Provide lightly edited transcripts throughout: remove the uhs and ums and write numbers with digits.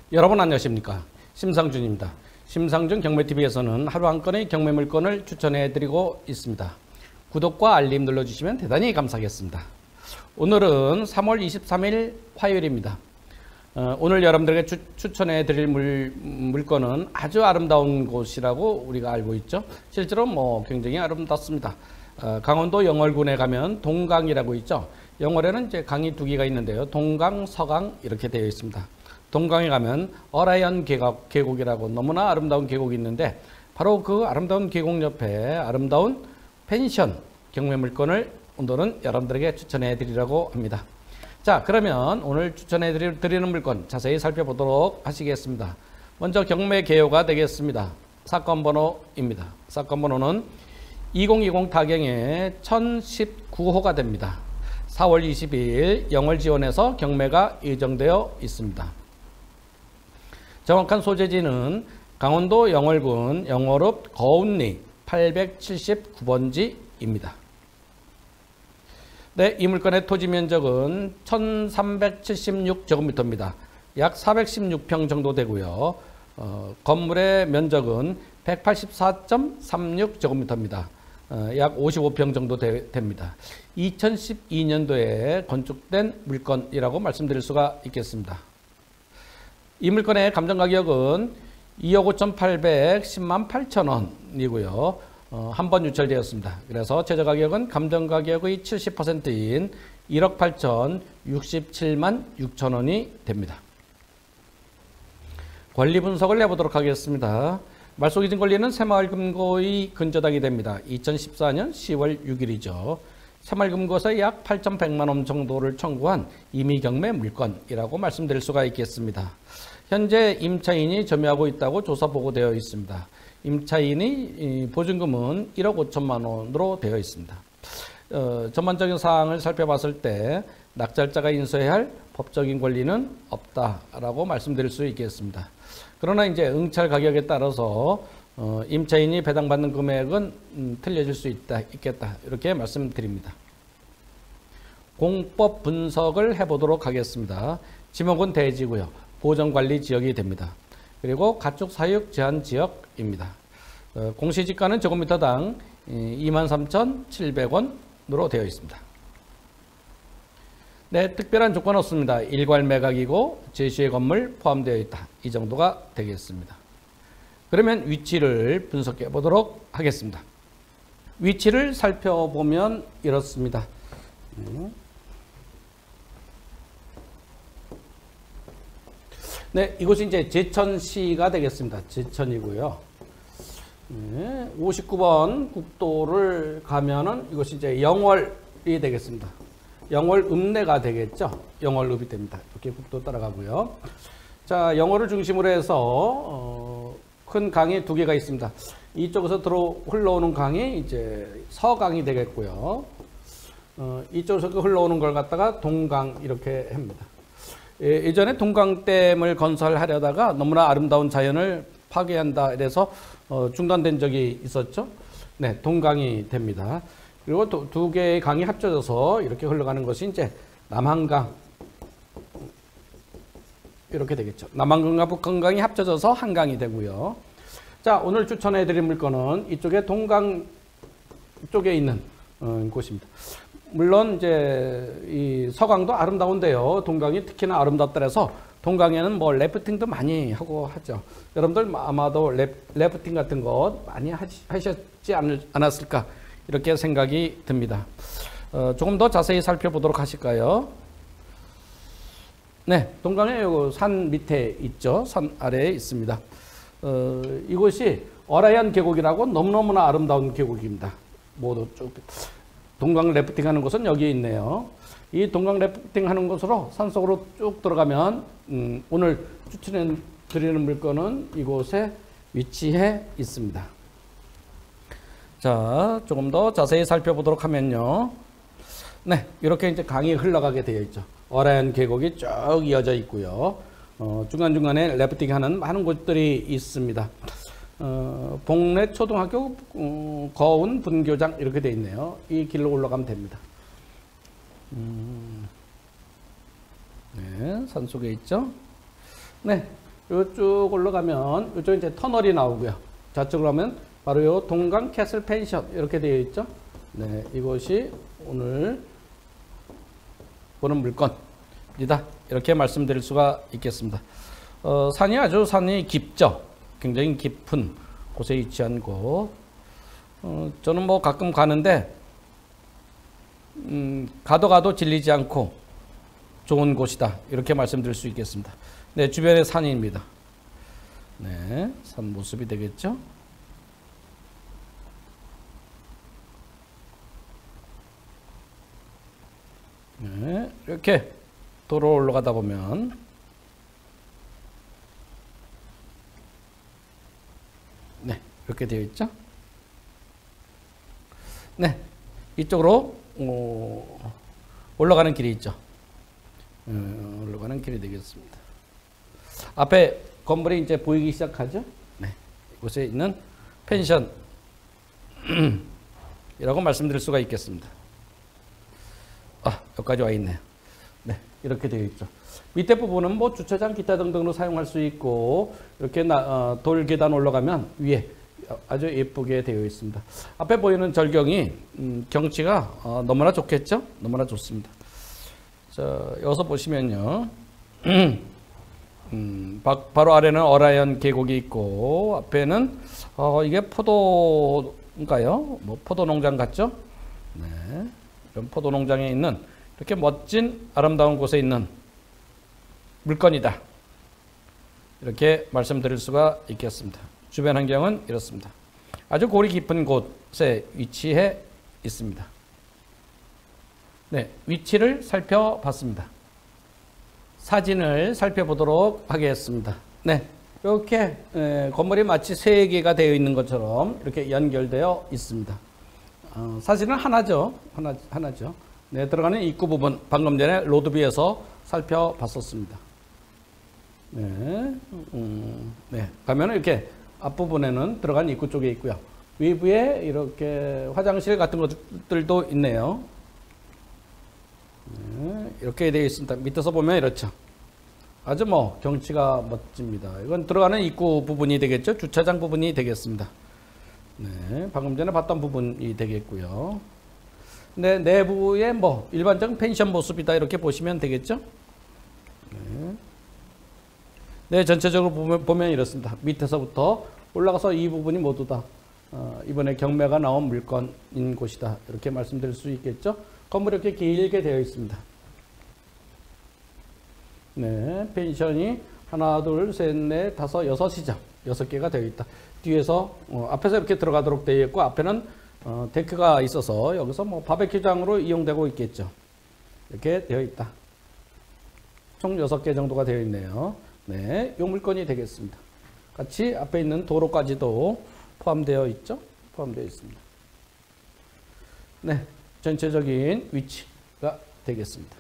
여러분 안녕하십니까? 심상준입니다. 심상준 경매TV에서는 하루 한 건의 경매 물건을 추천해 드리고 있습니다. 구독과 알림 눌러주시면 대단히 감사하겠습니다. 오늘은 3월 23일 화요일입니다. 오늘 여러분들에게 추천해 드릴 물건은 아주 아름다운 곳이라고 우리가 알고 있죠. 실제로 굉장히 아름답습니다. 강원도 영월군에 가면 동강이라고 있죠. 영월에는 이제 강이 두 개가 있는데요. 동강, 서강 이렇게 되어 있습니다. 동강에 가면 어라이언 계곡이라고 너무나 아름다운 계곡이 있는데 바로 그 아름다운 계곡 옆에 아름다운 펜션 경매 물건을 오늘은 여러분들에게 추천해 드리려고 합니다. 자, 그러면 오늘 추천해 드리는 물건 자세히 살펴보도록 하시겠습니다. 먼저 경매 개요가 되겠습니다. 사건 번호입니다. 사건 번호는 2020 타경의 1019호가 됩니다. 4월 22일 영월지원에서 경매가 예정되어 있습니다. 정확한 소재지는 강원도 영월군 영월읍 거운리 879번지입니다. 네, 이 물건의 토지 면적은 1376제곱미터입니다. 약 416평 정도 되고요. 건물의 면적은 184.36제곱미터입니다. 약 55평 정도 됩니다. 2012년도에 건축된 물건이라고 말씀드릴 수가 있겠습니다. 이 물건의 감정가격은 2억 5,810만 8천원이고요. 한 번 유찰되었습니다. 그래서 최저가격은 감정가격의 70%인 1억 8천 67만 6천원이 됩니다. 권리 분석을 해보도록 하겠습니다. 말소기준 권리는 새마을금고의 근저당이 됩니다. 2014년 10월 6일이죠. 새마을금고에서 약 8,100만원 정도를 청구한 임의경매 물건이라고 말씀드릴 수가 있겠습니다. 현재 임차인이 점유하고 있다고 조사 보고되어 있습니다. 임차인이 보증금은 1억 5천만 원으로 되어 있습니다. 전반적인 사항을 살펴봤을 때 낙찰자가 인수해야 할 법적인 권리는 없다라고 말씀드릴 수 있겠습니다. 그러나 이제 응찰 가격에 따라서 임차인이 배당받는 금액은 틀려질 수 있겠다 이렇게 말씀드립니다. 공법 분석을 해보도록 하겠습니다. 지목은 대지고요. 보전관리 지역이 됩니다. 그리고 가축 사육 제한 지역입니다. 공시지가는 제곱미터당 23,700원으로 되어 있습니다. 네, 특별한 조건 없습니다. 일괄 매각이고 제시의 건물 포함되어 있다. 이 정도가 되겠습니다. 그러면 위치를 분석해 보도록 하겠습니다. 위치를 살펴보면 이렇습니다. 네, 이곳이 이제 제천시가 되겠습니다. 제천이고요. 네, 59번 국도를 가면은 이것이 이제 영월이 되겠습니다. 영월읍내가 되겠죠. 영월읍이 됩니다. 이렇게 국도 따라가고요. 자, 영월을 중심으로 해서 큰 강이 두 개가 있습니다. 이쪽에서 흘러오는 강이 이제 서강이 되겠고요. 이쪽에서 흘러오는 걸 갖다가 동강 이렇게 합니다. 예전에 동강댐을 건설하려다가 너무나 아름다운 자연을 파괴한다 이래서 중단된 적이 있었죠. 네, 동강이 됩니다. 그리고 두 개의 강이 합쳐져서 이렇게 흘러가는 것이 이제 남한강 이렇게 되겠죠. 남한강과 북한강이 합쳐져서 한강이 되고요. 자, 오늘 추천해 드릴 물건은 이쪽에 동강 쪽에 있는 곳입니다. 물론 이제 이 서강도 아름다운데요. 동강이 특히나 아름답다 해서 동강에는 래프팅도 많이 하고 하죠. 여러분들 아마도 래프팅 같은 거 많이 하셨지 않았을까 이렇게 생각이 듭니다. 조금 더 자세히 살펴보도록 하실까요? 네, 동강에 산 밑에 있죠. 산 아래에 있습니다. 이곳이 어라이언 계곡이라고 너무너무나 아름다운 계곡입니다. 모두 쭉 동강 래프팅 하는 곳은 여기 있네요. 이 동강 래프팅 하는 곳으로 산속으로 쭉 들어가면 오늘 추천해 드리는 물건은 이곳에 위치해 있습니다. 자, 조금 더 자세히 살펴보도록 하면요. 네, 이렇게 이제 강이 흘러가게 되어 있죠. 어라이언 계곡이 쭉 이어져 있고요. 중간중간에 래프팅 하는 많은 곳들이 있습니다. 봉래 초등학교 거운 분교장 이렇게 되어 있네요. 이 길로 올라가면 됩니다. 네, 산속에 있죠. 네, 요 쭉 올라가면 이쪽 이제 터널이 나오고요. 좌측으로 하면 바로 요 동강 캐슬 펜션 이렇게 되어 있죠. 네, 이것이 오늘 보는 물건이다. 이렇게 말씀드릴 수가 있겠습니다. 산이 깊죠. 굉장히 깊은 곳에 위치한 곳. 저는 뭐 가끔 가는데 가도 질리지 않고 좋은 곳이다. 이렇게 말씀드릴 수 있겠습니다. 네, 주변의 산입니다. 네, 산 모습이 되겠죠. 네, 이렇게 도로 올라가다 보면 네, 이렇게 되어 있죠. 네, 이쪽으로 올라가는 길이 있죠. 올라가는 길이 되겠습니다. 앞에 건물이 이제 보이기 시작하죠. 네, 이곳에 있는 펜션 이라고 말씀드릴 수가 있겠습니다. 여기까지 와 있네요. 네, 이렇게 되어 있죠. 밑에 부분은 뭐 주차장 기타 등등으로 사용할 수 있고 이렇게 돌 계단 올라가면 위에 아주 예쁘게 되어 있습니다. 앞에 보이는 절경이 경치가 너무나 좋겠죠? 너무나 좋습니다. 자, 여기서 보시면요. 바로 아래는 어라이언 계곡이 있고 앞에는 이게 포도인가요? 뭐 포도 농장 같죠? 네, 이런 포도 농장에 있는 이렇게 멋진 아름다운 곳에 있는 물건이다. 이렇게 말씀드릴 수가 있겠습니다. 주변 환경은 이렇습니다. 아주 골이 깊은 곳에 위치해 있습니다. 네, 위치를 살펴봤습니다. 사진을 살펴보도록 하겠습니다. 네, 이렇게 건물이 마치 세 개가 되어 있는 것처럼 이렇게 연결되어 있습니다. 사진은 하나죠. 하나죠. 네, 들어가는 입구 부분 방금 전에 로드뷰에서 살펴봤었습니다. 네, 네, 가면은 이렇게 앞부분에는 들어간 입구 쪽에 있고요. 외부에 이렇게 화장실 같은 것들도 있네요. 네, 이렇게 되어 있습니다. 밑에서 보면 이렇죠. 아주 뭐 경치가 멋집니다. 이건 들어가는 입구 부분이 되겠죠. 주차장 부분이 되겠습니다. 네, 방금 전에 봤던 부분이 되겠고요. 네, 내부에 뭐 일반적인 펜션 모습이다 이렇게 보시면 되겠죠. 네, 네, 전체적으로 보면 이렇습니다. 밑에서부터 올라가서 이 부분이 모두 다 이번에 경매가 나온 물건인 곳이다 이렇게 말씀드릴 수 있겠죠. 건물이 이렇게 길게 되어 있습니다. 네, 펜션이 하나, 둘, 셋, 넷, 다섯, 여섯이죠. 6개가 되어 있다. 뒤에서 앞에서 이렇게 들어가도록 되어 있고 앞에는 데크가 있어서 여기서 뭐 바베큐장으로 이용되고 있겠죠. 이렇게 되어 있다. 총 6개 정도가 되어 있네요. 네, 이 물건이 되겠습니다. 같이 앞에 있는 도로까지도 포함되어 있죠. 포함되어 있습니다. 네, 전체적인 위치가 되겠습니다.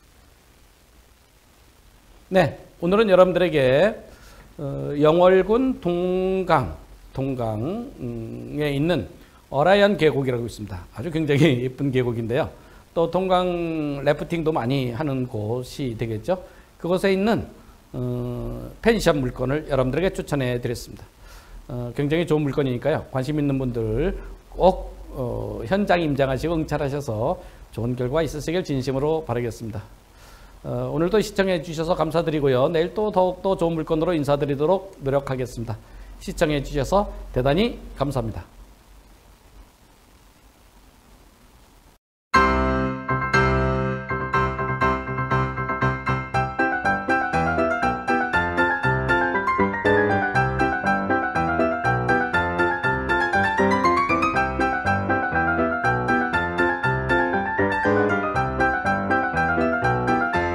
네, 오늘은 여러분들에게 영월군 동강에 있는 어라이언 계곡이라고 있습니다. 아주 굉장히 예쁜 계곡인데요. 또 동강 래프팅도 많이 하는 곳이 되겠죠. 그곳에 있는 펜션 물건을 여러분들에게 추천해 드렸습니다. 굉장히 좋은 물건이니까요. 관심 있는 분들 꼭 현장 임장하시고 응찰하셔서 좋은 결과 있으시길 진심으로 바라겠습니다. 오늘도 시청해 주셔서 감사드리고요. 내일 또 더욱더 좋은 물건으로 인사드리도록 노력하겠습니다. 시청해 주셔서 대단히 감사합니다.